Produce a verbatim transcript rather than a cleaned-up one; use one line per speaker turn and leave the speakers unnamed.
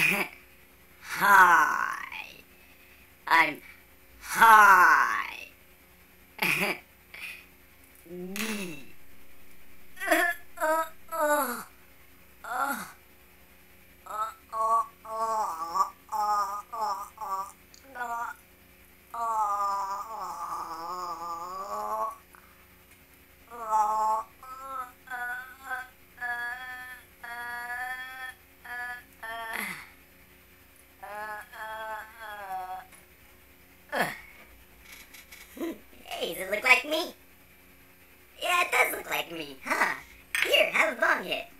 Hi. I'm high. Gee. Uh, uh, uh, uh, uh, uh, uh, uh, uh, uh, Hey, does it look like me? Yeah, it does look like me, huh? Here, have a bong hit.